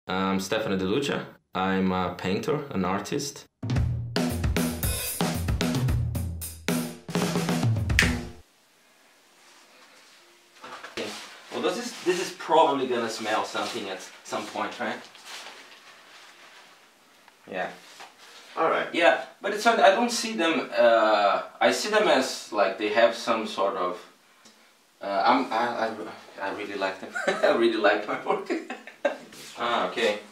I'm Stefano the I'm a painter, an artist. Well, this is probably gonna smell something at some point, right? Yeah. All right. Yeah, but it's I don't see them. I see them as like they have some sort of. I really like them. I really like my work. Ah, okay.